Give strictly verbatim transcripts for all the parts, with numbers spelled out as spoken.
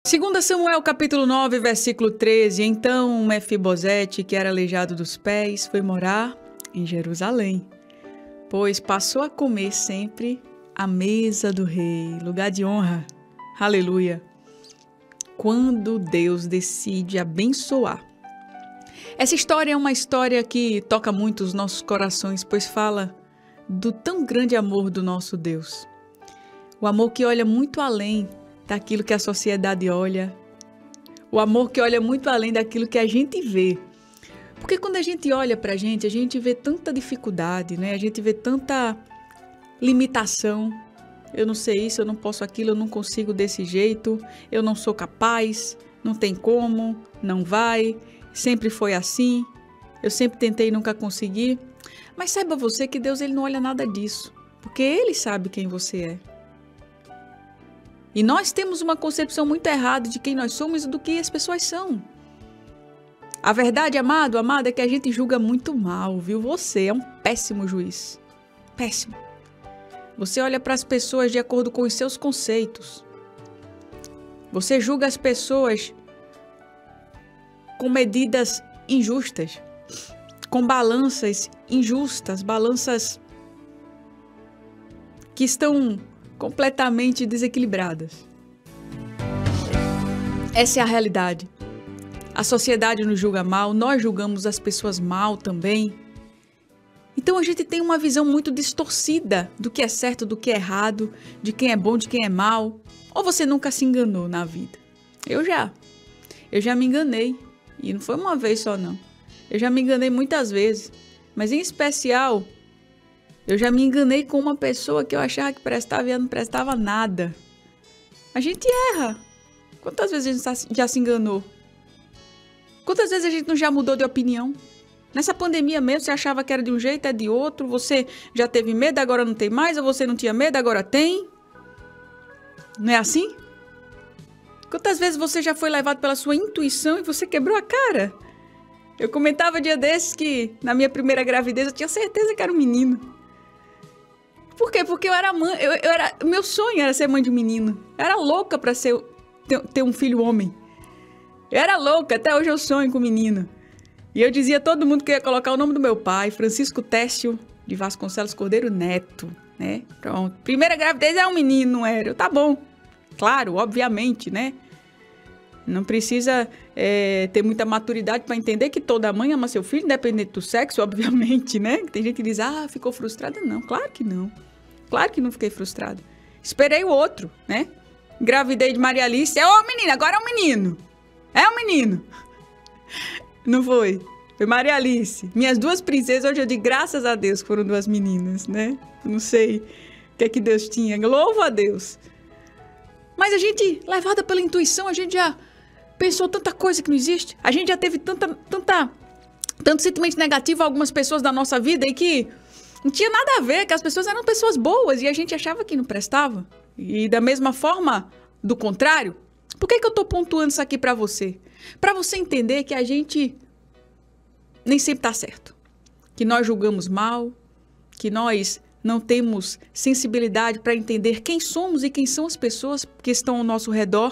Segundo Samuel, capítulo nove, versículo treze. Então Mefibosete, que era aleijado dos pés, foi morar em Jerusalém, pois passou a comer sempre à mesa do rei, lugar de honra. Aleluia! Quando Deus decide abençoar. Essa história é uma história que toca muito os nossos corações, pois fala do tão grande amor do nosso Deus. O amor que olha muito além daquilo que a sociedade olha. O amor que olha muito além daquilo que a gente vê. Porque quando a gente olha pra gente, a gente vê tanta dificuldade, né? A gente vê tanta limitação. Eu não sei isso, eu não posso aquilo, eu não consigo desse jeito, eu não sou capaz, não tem como, não vai, sempre foi assim, eu sempre tentei e nunca consegui. Mas saiba você que Deus ele não olha nada disso, porque Ele sabe quem você é. E nós temos uma concepção muito errada de quem nós somos e do que as pessoas são. A verdade, amado, amada, é que a gente julga muito mal, viu? Você é um péssimo juiz. Péssimo. Você olha para as pessoas de acordo com os seus conceitos. Você julga as pessoas com medidas injustas, com balanças injustas, balanças que estão completamente desequilibradas. Essa é a realidade. A sociedade nos julga mal, nós julgamos as pessoas mal também. Então a gente tem uma visão muito distorcida do que é certo, do que é errado, de quem é bom, de quem é mal. Ou você nunca se enganou na vida? Eu já. Eu já me enganei. E não foi uma vez só, não. Eu já me enganei muitas vezes. Mas em especial, eu já me enganei com uma pessoa que eu achava que prestava e ela não prestava nada. A gente erra. Quantas vezes a gente já se enganou? Quantas vezes a gente não já mudou de opinião? Nessa pandemia mesmo, você achava que era de um jeito, é de outro. Você já teve medo, agora não tem mais. Ou você não tinha medo, agora tem. Não é assim? Quantas vezes você já foi levado pela sua intuição e você quebrou a cara? Eu comentava dia desses que na minha primeira gravidez eu tinha certeza que era um menino. Por quê? Porque eu era mãe, eu, eu era, meu sonho era ser mãe de um menino. Eu era louca pra ser, ter, ter um filho homem. Eu era louca, até hoje eu sonho com menino. E eu dizia a todo mundo que eu ia colocar o nome do meu pai, Francisco Técio de Vasconcelos Cordeiro Neto, né? Pronto. Primeira gravidez é um menino, não era? Eu, tá bom. Claro, obviamente, né? Não precisa é, ter muita maturidade para entender que toda mãe ama seu filho, independente do sexo, obviamente, né? Tem gente que diz, ah, ficou frustrada. Não, claro que não. Claro que não fiquei frustrada. Esperei o outro, né? Engravidei de Maria Alice. É ô menina, agora é um menino. É um menino. Não foi? Foi Maria Alice. Minhas duas princesas, hoje eu digo graças a Deus que foram duas meninas, né? Não sei o que é que Deus tinha. Louvo a Deus. Mas a gente, levada pela intuição, a gente já pensou tanta coisa que não existe. A gente já teve tanta, tanta, tanto sentimento negativo a algumas pessoas da nossa vida e que não tinha nada a ver, que as pessoas eram pessoas boas e a gente achava que não prestava. E da mesma forma, do contrário, por que que eu tô pontuando isso aqui pra você? Pra você entender que a gente nem sempre tá certo. Que nós julgamos mal, que nós não temos sensibilidade para entender quem somos e quem são as pessoas que estão ao nosso redor.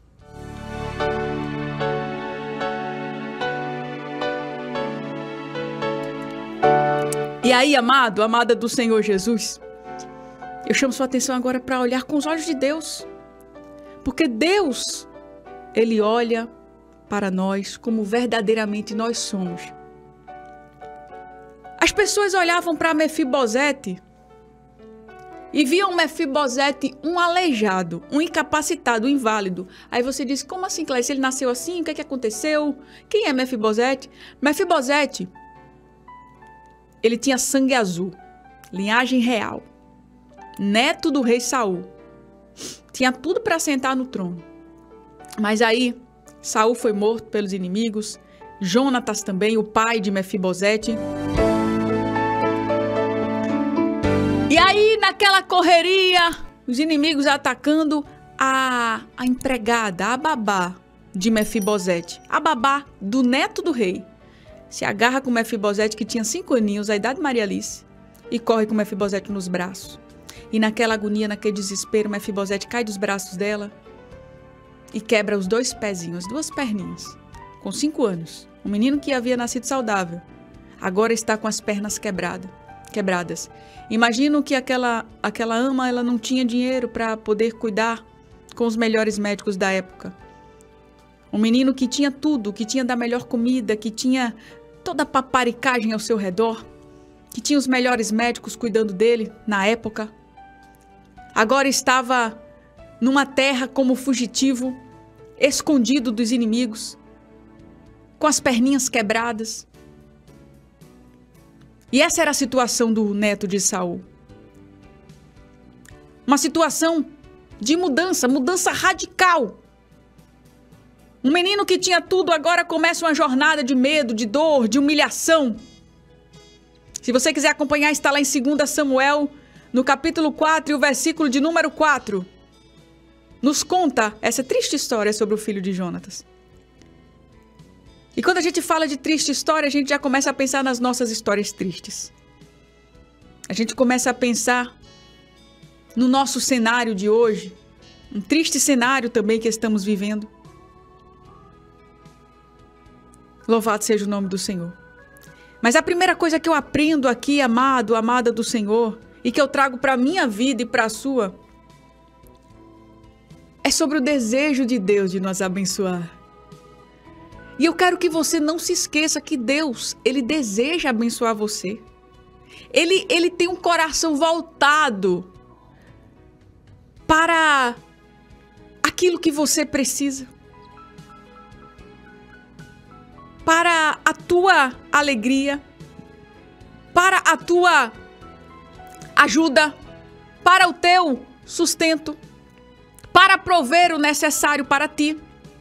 E aí, amado, amada do Senhor Jesus, eu chamo sua atenção agora para olhar com os olhos de Deus. Porque Deus, Ele olha para nós como verdadeiramente nós somos. As pessoas olhavam para Mefibosete e viam Mefibosete um aleijado, um incapacitado, um inválido. Aí você diz, como assim, Clarice? Ele nasceu assim? O que é que aconteceu? Quem é Mefibosete? Mefibosete, ele tinha sangue azul, linhagem real, neto do rei Saul. Tinha tudo para sentar no trono. Mas aí, Saul foi morto pelos inimigos, Jonatas também, o pai de Mefibosete. E aí, naquela correria, os inimigos atacando a, a empregada, a babá de Mefibosete, a babá do neto do rei. Se agarra com Mefibosete, que tinha cinco aninhos, a idade de Maria Alice, e corre com Mefibosete nos braços. E naquela agonia, naquele desespero, Mefibosete cai dos braços dela e quebra os dois pezinhos, as duas perninhas, com cinco anos. Um menino que havia nascido saudável, agora está com as pernas quebrada, quebradas. Imagino que aquela, aquela ama, ela não tinha dinheiro para poder cuidar com os melhores médicos da época. Um menino que tinha tudo, que tinha da melhor comida, que tinha toda a paparicagem ao seu redor, que tinha os melhores médicos cuidando dele na época. Agora estava numa terra como fugitivo, escondido dos inimigos, com as perninhas quebradas. E essa era a situação do neto de Saul. Uma situação de mudança, mudança radical. Um menino que tinha tudo agora começa uma jornada de medo, de dor, de humilhação. Se você quiser acompanhar, está lá em dois Samuel, no capítulo quatro e o versículo de número quatro. Nos conta essa triste história sobre o filho de Jonatas. E quando a gente fala de triste história, a gente já começa a pensar nas nossas histórias tristes. A gente começa a pensar no nosso cenário de hoje, um triste cenário também que estamos vivendo. Louvado seja o nome do Senhor. Mas a primeira coisa que eu aprendo aqui, amado, amada do Senhor, e que eu trago para a minha vida e para a sua, é sobre o desejo de Deus de nos abençoar. E eu quero que você não se esqueça que Deus, Ele deseja abençoar você. Ele, ele tem um coração voltado para aquilo que você precisa. Para a tua alegria, para a tua ajuda, para o teu sustento, para prover o necessário para ti.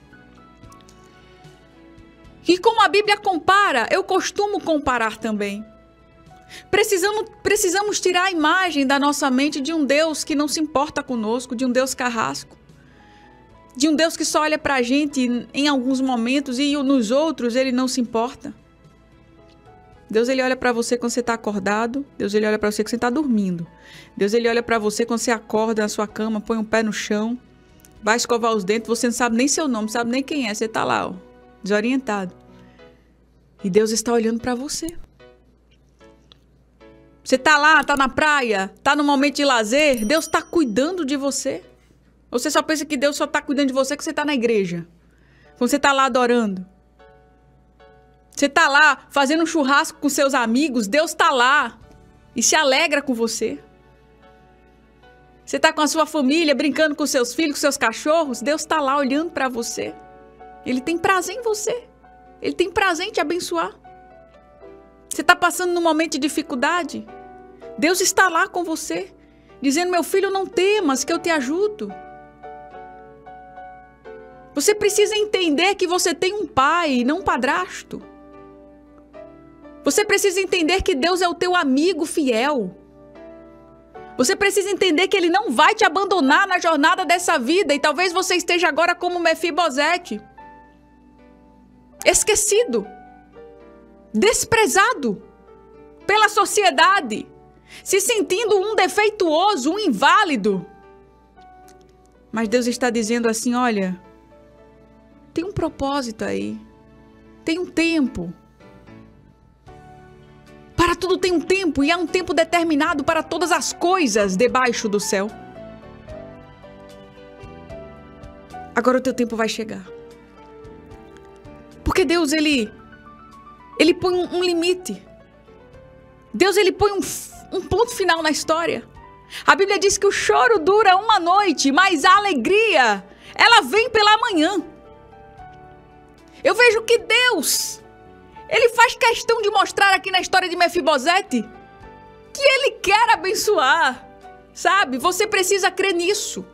E como a Bíblia compara, eu costumo comparar também. Precisamos, precisamos tirar a imagem da nossa mente de um Deus que não se importa conosco, de um Deus carrasco, de um Deus que só olha pra gente em alguns momentos e nos outros ele não se importa. Deus, ele olha pra você quando você tá acordado. Deus, ele olha pra você quando você tá dormindo. Deus, ele olha pra você quando você acorda na sua cama, põe um pé no chão, vai escovar os dentes, você não sabe nem seu nome, não sabe nem quem é, você tá lá, ó, desorientado. E Deus está olhando pra você. Você tá lá, tá na praia, tá no momento de lazer, Deus tá cuidando de você. Ou você só pensa que Deus só tá cuidando de você quando você tá na igreja, quando você tá lá adorando. Você tá lá fazendo um churrasco com seus amigos, Deus tá lá e se alegra com você. Você tá com a sua família, brincando com seus filhos, com seus cachorros, Deus tá lá olhando pra você. Ele tem prazer em você. Ele tem prazer em te abençoar. Você está passando num momento de dificuldade? Deus está lá com você, dizendo, meu filho, não temas, que eu te ajudo. Você precisa entender que você tem um pai, não um padrasto. Você precisa entender que Deus é o teu amigo fiel. Você precisa entender que Ele não vai te abandonar na jornada dessa vida. E talvez você esteja agora como Mefibosete, esquecido, desprezado pela sociedade, se sentindo um defeituoso, um inválido. Mas Deus está dizendo assim, olha, tem um propósito aí, tem um tempo. Para tudo tem um tempo, e há um tempo determinado para todas as coisas debaixo do céu. Agora o teu tempo vai chegar. Porque Deus, Ele, ele põe um, um limite. Deus, Ele põe um, um ponto final na história. A Bíblia diz que o choro dura uma noite, mas a alegria, ela vem pela manhã. Eu vejo que Deus, Ele faz questão de mostrar aqui na história de Mefibosete que Ele quer abençoar, sabe? Você precisa crer nisso.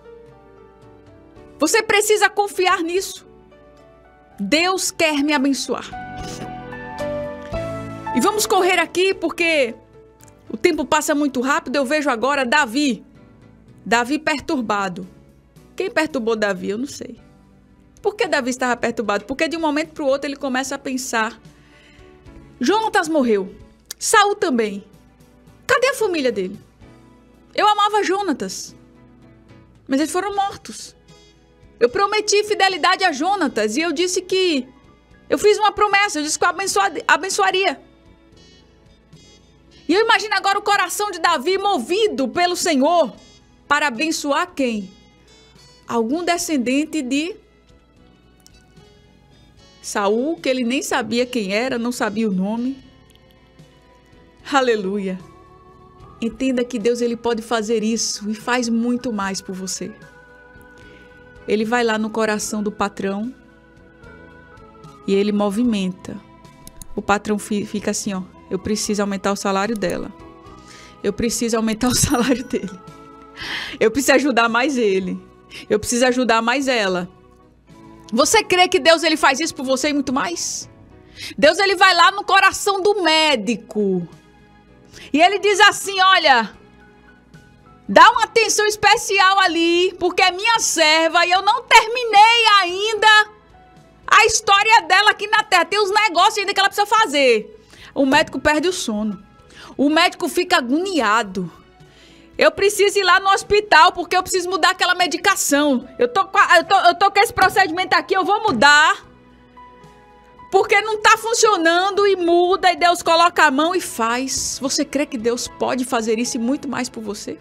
Você precisa confiar nisso. Deus quer me abençoar. E vamos correr aqui porque o tempo passa muito rápido. Eu vejo agora Davi. Davi perturbado. Quem perturbou Davi? Eu não sei. Por que Davi estava perturbado? Porque de um momento para o outro ele começa a pensar. Jonatas morreu. Saul também. Cadê a família dele? Eu amava Jonatas. Mas eles foram mortos. Eu prometi fidelidade a Jonatas e eu disse que... Eu fiz uma promessa, eu disse que eu abençoa, abençoaria. E eu imagino agora o coração de Davi movido pelo Senhor para abençoar quem? Algum descendente de Saul, que ele nem sabia quem era, não sabia o nome. Aleluia. Entenda que Deus ele pode fazer isso e faz muito mais por você. Ele vai lá no coração do patrão e ele movimenta. O patrão fica assim, ó. Eu preciso aumentar o salário dela. Eu preciso aumentar o salário dele. Eu preciso ajudar mais ele. Eu preciso ajudar mais ela. Você crê que Deus ele faz isso por você e muito mais? Deus ele vai lá no coração do médico. E ele diz assim, olha, dá uma atenção especial ali, porque é minha serva e eu não terminei ainda a história dela aqui na terra. Tem uns negócios ainda que ela precisa fazer. O médico perde o sono. O médico fica agoniado. Eu preciso ir lá no hospital porque eu preciso mudar aquela medicação. Eu tô, eu tô, eu tô com esse procedimento aqui, eu vou mudar. Porque não tá funcionando e muda e Deus coloca a mão e faz. Você crê que Deus pode fazer isso e muito mais por você?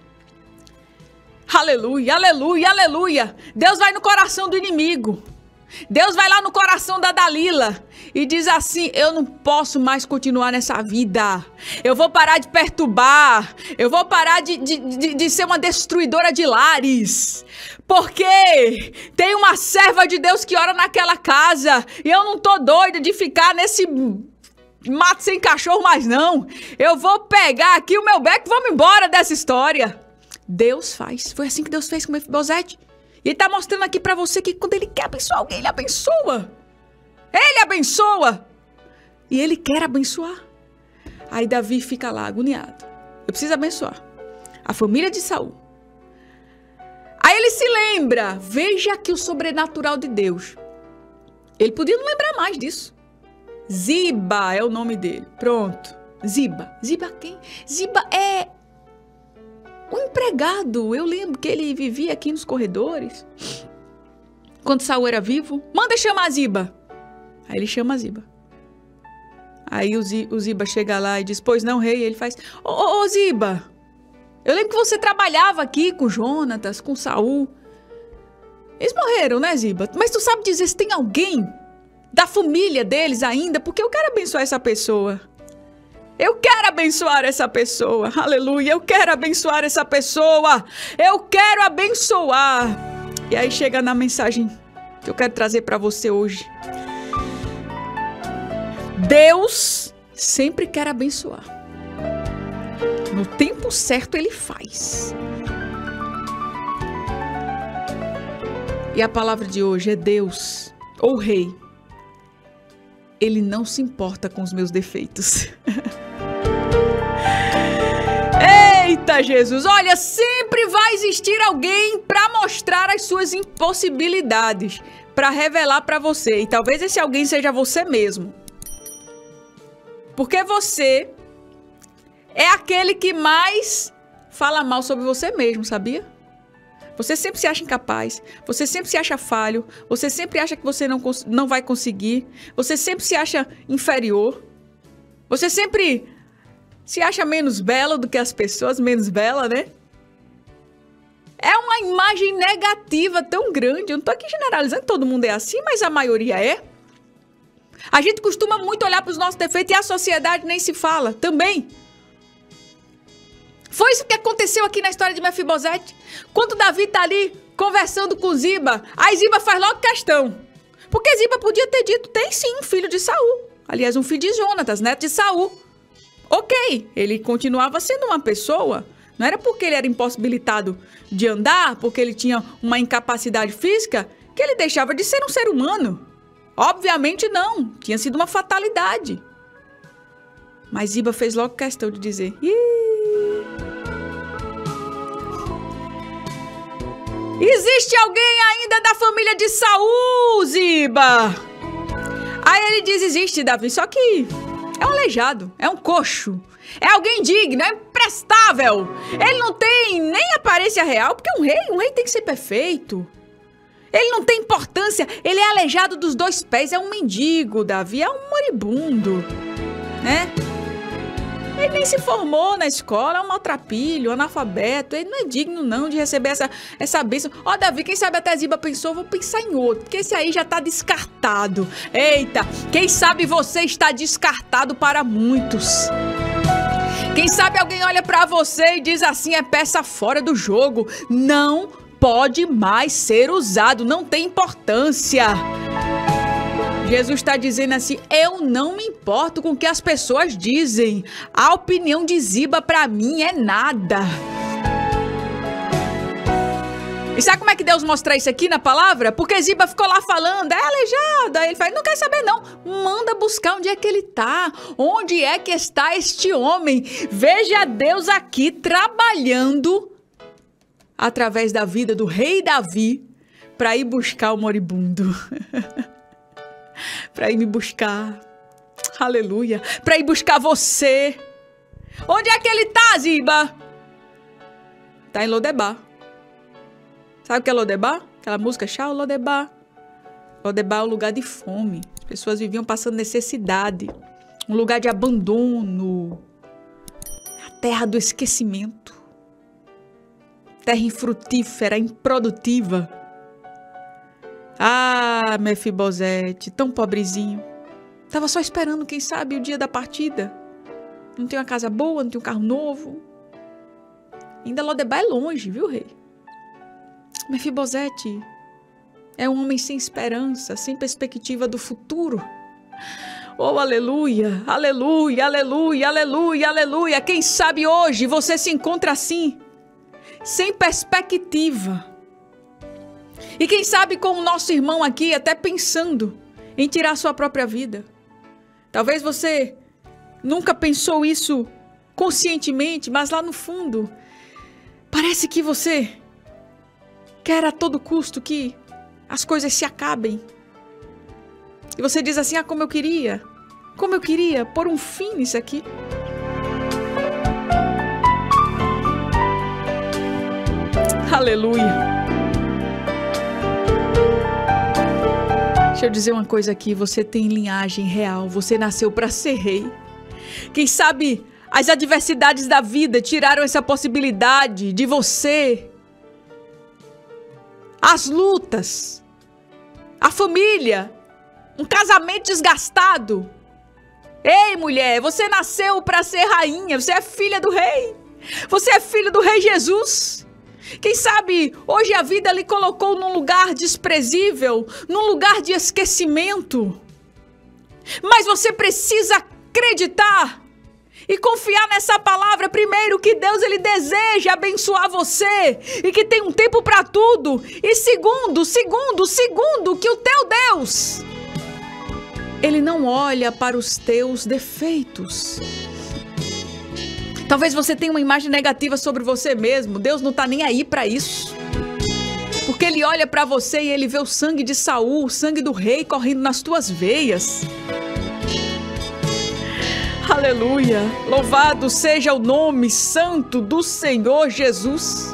Aleluia, aleluia, aleluia. Deus vai no coração do inimigo. Deus vai lá no coração da Dalila e diz assim, eu não posso mais continuar nessa vida. Eu vou parar de perturbar. Eu vou parar de, de, de, de ser uma destruidora de lares. Porque tem uma serva de Deus que ora naquela casa. E eu não tô doida de ficar nesse mato sem cachorro mais não. Eu vou pegar aqui o meu beco e vamos embora dessa história. Deus faz. Foi assim que Deus fez com Mefibosete. E ele tá mostrando aqui pra você que quando ele quer abençoar alguém, ele abençoa. Ele abençoa. E ele quer abençoar. Aí Davi fica lá, agoniado. Eu preciso abençoar a família de Saul. Aí ele se lembra. Veja aqui o sobrenatural de Deus. Ele podia não lembrar mais disso. Ziba é o nome dele. Pronto. Ziba. Ziba quem? Ziba é... o empregado, eu lembro que ele vivia aqui nos corredores. Quando Saul era vivo, manda chamar Ziba. Aí ele chama Ziba. Aí o, Z, o Ziba chega lá e diz, pois não, rei. Ele faz, ô, ô, ô Ziba, eu lembro que você trabalhava aqui com Jonatas, com Saul. Eles morreram, né, Ziba? Mas tu sabe dizer se tem alguém da família deles ainda? Porque eu quero abençoar essa pessoa. Eu quero abençoar essa pessoa, aleluia, eu quero abençoar essa pessoa, eu quero abençoar. E aí chega na mensagem que eu quero trazer para você hoje. Deus sempre quer abençoar. No tempo certo ele faz. E a palavra de hoje é Deus, ou Rei. Ele não se importa com os meus defeitos. Eita Jesus, olha, sempre vai existir alguém para mostrar as suas impossibilidades, para revelar para você. E talvez esse alguém seja você mesmo. Porque você é aquele que mais fala mal sobre você mesmo, sabia? Você sempre se acha incapaz, você sempre se acha falho, você sempre acha que você não, não vai conseguir, você sempre se acha inferior, você sempre se acha menos bela do que as pessoas, menos bela, né? É uma imagem negativa tão grande, eu não tô aqui generalizando que todo mundo é assim, mas a maioria é. A gente costuma muito olhar para os nossos defeitos e a sociedade nem se fala também. Foi isso que aconteceu aqui na história de Mefibosete. Quando Davi tá ali conversando com Ziba, aí Ziba faz logo questão. Porque Ziba podia ter dito, tem sim um filho de Saul. Aliás, um filho de Jonatas, neto de Saul. Ok, ele continuava sendo uma pessoa. Não era porque ele era impossibilitado de andar, porque ele tinha uma incapacidade física, que ele deixava de ser um ser humano. Obviamente não, tinha sido uma fatalidade. Mas Ziba fez logo questão de dizer, Ih, existe alguém ainda da família de Saul, Ziba? Aí ele diz, existe, Davi, só que é um aleijado, é um coxo, é alguém digno, é imprestável. Ele não tem nem aparência real, porque um rei, um rei tem que ser perfeito. Ele não tem importância. Ele é aleijado dos dois pés. É um mendigo, Davi. É um moribundo. Né? Ele nem se formou na escola. É um maltrapilho, um analfabeto. Ele não é digno, não, de receber essa, essa bênção. Ó, oh, Davi, quem sabe até Ziba pensou, vou pensar em outro. Porque esse aí já tá descartado. Eita, quem sabe você está descartado para muitos. Quem sabe alguém olha pra você e diz assim, é peça fora do jogo. Não pode mais ser usado, não tem importância. Jesus está dizendo assim, eu não me importo com o que as pessoas dizem. A opinião de Ziba pra mim é nada. E sabe como é que Deus mostra isso aqui na palavra? Porque Ziba ficou lá falando, é aleijado. Aí ele fala, não quer saber não. Manda buscar onde é que ele está. Onde é que está este homem? Veja Deus aqui trabalhando através da vida do rei Davi para ir buscar o moribundo. Para ir me buscar. Aleluia. Para ir buscar você. Onde é que ele está, Ziba? Está em Lodebar. Sabe o que é Lodebar? Aquela música, Chá, Lodebar. Lodebar é um lugar de fome. As pessoas viviam passando necessidade. Um lugar de abandono. A terra do esquecimento. Terra infrutífera, improdutiva. Ah, Mefibosete, tão pobrezinho. Tava só esperando, quem sabe, o dia da partida. Não tem uma casa boa, não tem um carro novo. Ainda Lodebar é longe, viu, rei? Mefibosete é um homem sem esperança, sem perspectiva do futuro. Oh, aleluia, aleluia, aleluia, aleluia, aleluia. Quem sabe hoje você se encontra assim, sem perspectiva. E quem sabe com o nosso irmão aqui até pensando em tirar sua própria vida. Talvez você nunca pensou isso conscientemente, mas lá no fundo, parece que você quer a todo custo que as coisas se acabem. E você diz assim, ah, como eu queria, como eu queria pôr um fim nisso aqui. Aleluia. Deixa eu dizer uma coisa aqui, você tem linhagem real, você nasceu para ser rei. Quem sabe as adversidades da vida tiraram essa possibilidade de você. As lutas, a família, um casamento desgastado. Ei, mulher, você nasceu para ser rainha, você é filha do rei. Você é filho do rei Jesus. Quem sabe hoje a vida lhe colocou num lugar desprezível, num lugar de esquecimento. Mas você precisa acreditar e confiar nessa palavra, primeiro, que Deus ele deseja abençoar você e que tem um tempo para tudo. E segundo, segundo, segundo, que o teu Deus, ele não olha para os teus defeitos. Talvez você tenha uma imagem negativa sobre você mesmo. Deus não está nem aí para isso. Porque ele olha para você e ele vê o sangue de Saul, o sangue do rei correndo nas tuas veias. Aleluia! Louvado seja o nome santo do Senhor Jesus.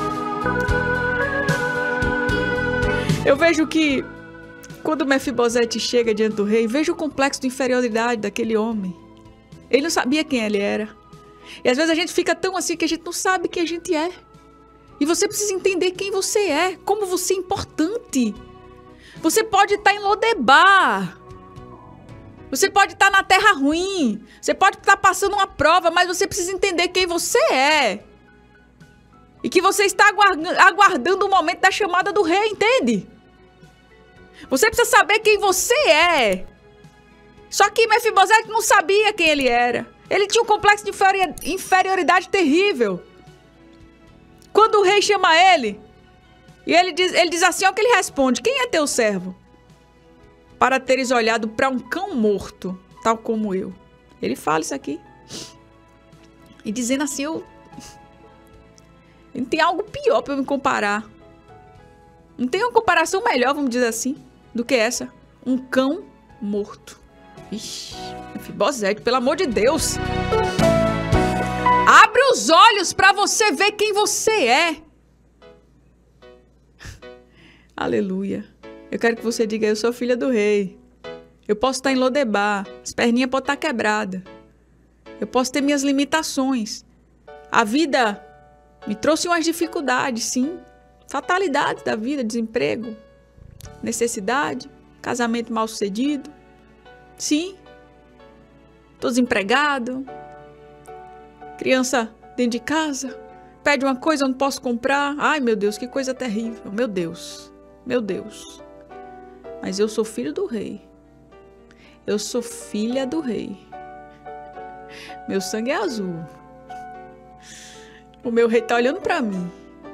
Eu vejo que quando Mefibosete chega diante do rei, vejo o complexo de inferioridade daquele homem. Ele não sabia quem ele era. E às vezes a gente fica tão assim que a gente não sabe quem a gente é. E você precisa entender quem você é, como você é importante. Você pode estar em Lodebar. Você pode estar na terra ruim. Você pode estar passando uma prova, mas você precisa entender quem você é. E que você está aguardando o momento da chamada do rei, entende? Você precisa saber quem você é. Só que Mefibosete não sabia quem ele era. Ele tinha um complexo de inferioridade terrível. Quando o rei chama ele, e ele diz, ele diz assim, olha o que ele responde: quem é teu servo? Para teres olhado para um cão morto, tal como eu. Ele fala isso aqui. E dizendo assim, eu... não tem algo pior para eu me comparar. Não tem uma comparação melhor, vamos dizer assim, do que essa. Um cão morto. Ixi, Mefibosete, pelo amor de Deus. Abre os olhos para você ver quem você é. Aleluia. Eu quero que você diga, eu sou filha do rei. Eu posso estar em Lodebar, as perninhas podem estar quebradas. Eu posso ter minhas limitações. A vida me trouxe umas dificuldades, sim. Fatalidades da vida, desemprego, necessidade, casamento mal sucedido. Sim. Estou desempregado. Criança dentro de casa. Pede uma coisa, eu não posso comprar. Ai, meu Deus, que coisa terrível. Meu Deus. Meu Deus. Mas eu sou filho do rei. Eu sou filha do rei. Meu sangue é azul. O meu rei está olhando para mim.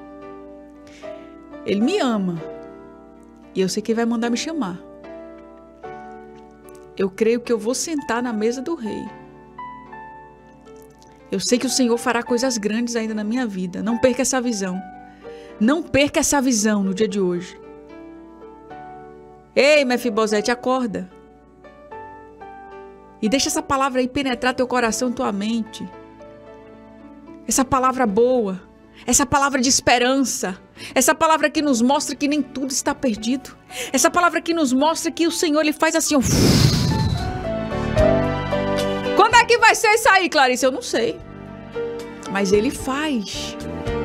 Ele me ama. E eu sei que ele vai mandar me chamar. Eu creio que eu vou sentar na mesa do rei. Eu sei que o Senhor fará coisas grandes ainda na minha vida. Não perca essa visão. Não perca essa visão no dia de hoje. Ei, Mefibosete, acorda. E deixa essa palavra aí penetrar teu coração, tua mente. Essa palavra boa. Essa palavra de esperança. Essa palavra que nos mostra que nem tudo está perdido. Essa palavra que nos mostra que o Senhor, Ele faz assim, ó. Quando é que vai ser isso aí, Clarice? Eu não sei. Mas Ele faz.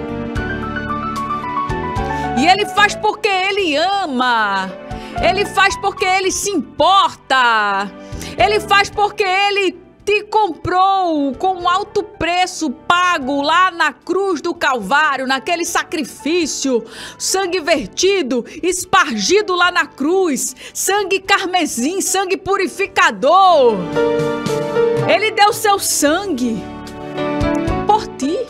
E Ele faz porque Ele ama. Ele faz porque Ele se importa. Ele faz porque Ele te comprou com um alto preço pago lá na cruz do Calvário, naquele sacrifício, sangue vertido, espargido lá na cruz, sangue carmesim, sangue purificador. Ele deu seu sangue por ti.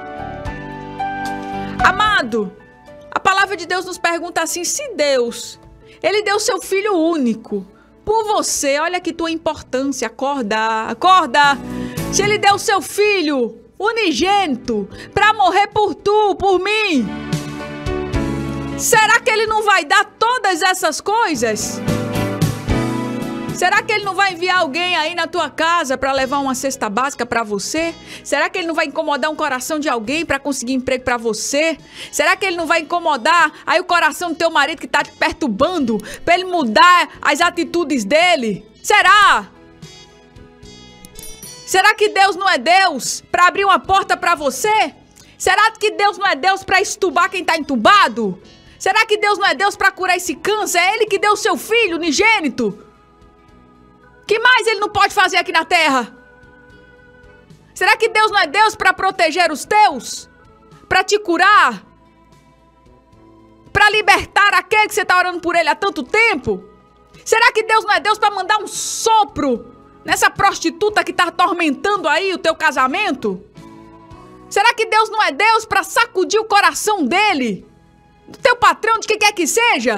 Amado, a palavra de Deus nos pergunta assim, se Deus, Ele deu seu Filho único por você, olha que tua importância, acorda, acorda. Se Ele deu seu Filho unigênito para morrer por tu, por mim, será que Ele não vai dar todas essas coisas? Será que Ele não vai enviar alguém aí na tua casa para levar uma cesta básica para você? Será que Ele não vai incomodar um coração de alguém para conseguir emprego para você? Será que Ele não vai incomodar aí o coração do teu marido que está te perturbando para ele mudar as atitudes dele? Será? Será que Deus não é Deus para abrir uma porta para você? Será que Deus não é Deus para estubar quem está entubado? Será que Deus não é Deus para curar esse câncer? É Ele que deu o seu filho unigênito. Que mais Ele não pode fazer aqui na terra? Será que Deus não é Deus para proteger os teus? Para te curar? Para libertar aquele que você está orando por ele há tanto tempo? Será que Deus não é Deus para mandar um sopro nessa prostituta que está atormentando aí o teu casamento? Será que Deus não é Deus para sacudir o coração dele? Do teu patrão, de quem quer que seja?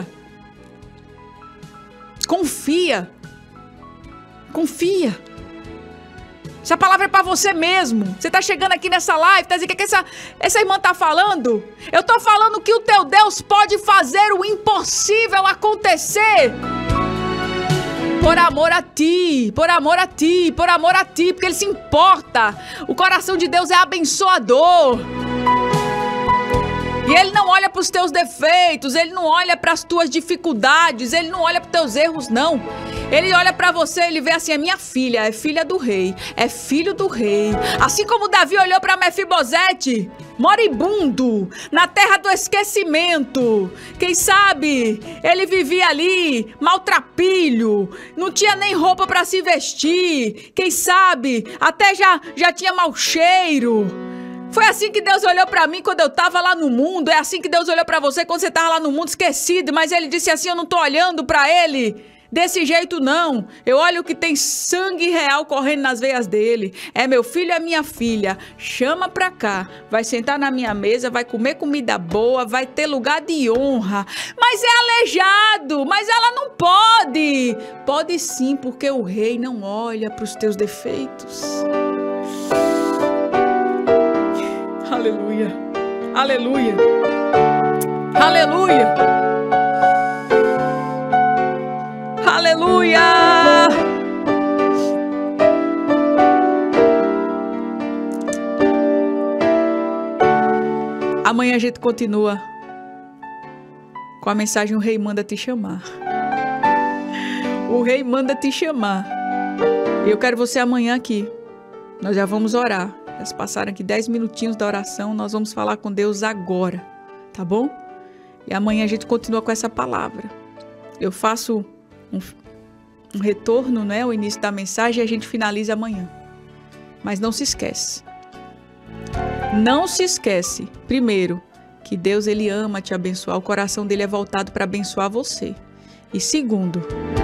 Confia. Confia. Essa palavra é para você mesmo. Você tá chegando aqui nessa live, tá dizendo o que essa, essa irmã tá falando? Eu tô falando que o teu Deus pode fazer o impossível acontecer. Por amor a ti, por amor a ti, por amor a ti, porque Ele se importa. O coração de Deus é abençoador. E Ele não olha para os teus defeitos, Ele não olha para as tuas dificuldades, Ele não olha para os teus erros, não. Ele olha para você, Ele vê assim, é minha filha, é filha do rei, é filho do rei. Assim como Davi olhou para Mefibosete, moribundo, na terra do esquecimento. Quem sabe ele vivia ali, maltrapilho, não tinha nem roupa para se vestir. Quem sabe até já, já tinha mau cheiro. Foi assim que Deus olhou pra mim quando eu tava lá no mundo. É assim que Deus olhou pra você quando você tava lá no mundo esquecido. Mas Ele disse assim, eu não tô olhando pra Ele desse jeito não. Eu olho que tem sangue real correndo nas veias dele. É meu filho, é minha filha. Chama pra cá. Vai sentar na minha mesa, vai comer comida boa, vai ter lugar de honra. Mas é aleijado. Mas ela não pode. Pode sim, porque o rei não olha pros teus defeitos. Aleluia, aleluia, aleluia, aleluia. Amanhã a gente continua com a mensagem "O Rei manda te chamar". O Rei manda te chamar. Eu quero você amanhã aqui. Nós já vamos orar. Já se passaram aqui dez minutinhos da oração. Nós vamos falar com Deus agora, tá bom? E amanhã a gente continua com essa palavra. Eu faço um, um retorno, né? O início da mensagem e a gente finaliza amanhã. Mas não se esquece. Não se esquece, primeiro, que Deus ele ama te abençoar. O coração dele é voltado para abençoar você. E segundo,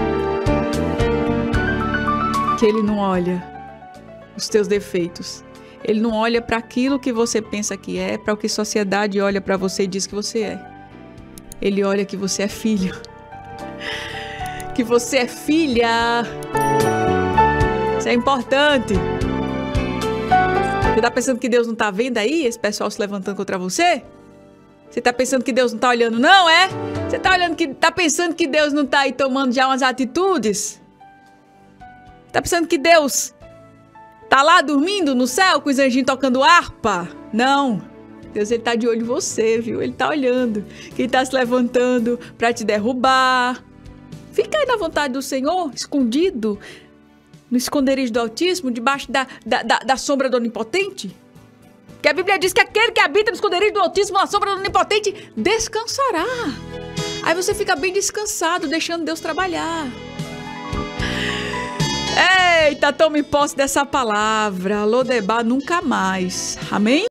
que ele não olha os teus defeitos. Ele não olha para aquilo que você pensa que é, para o que a sociedade olha para você e diz que você é. Ele olha que você é filho. Que você é filha. Isso é importante. Você tá pensando que Deus não tá vendo aí esse pessoal se levantando contra você? Você tá pensando que Deus não tá olhando, não, é? Você tá olhando que tá pensando que Deus não tá aí tomando já umas atitudes? Tá pensando que Deus tá lá dormindo no céu com os anjinhos tocando harpa? Não. Deus ele tá de olho em você, viu? Ele tá olhando. Quem tá se levantando pra te derrubar. Fica aí na vontade do Senhor, escondido, no esconderijo do Altíssimo, debaixo da, da, da, da sombra do Onipotente. Que a Bíblia diz que aquele que habita no esconderijo do Altíssimo, na sombra do Onipotente, descansará. Aí você fica bem descansado, deixando Deus trabalhar. Eita, tome posse dessa palavra. Lodebá nunca mais. Amém?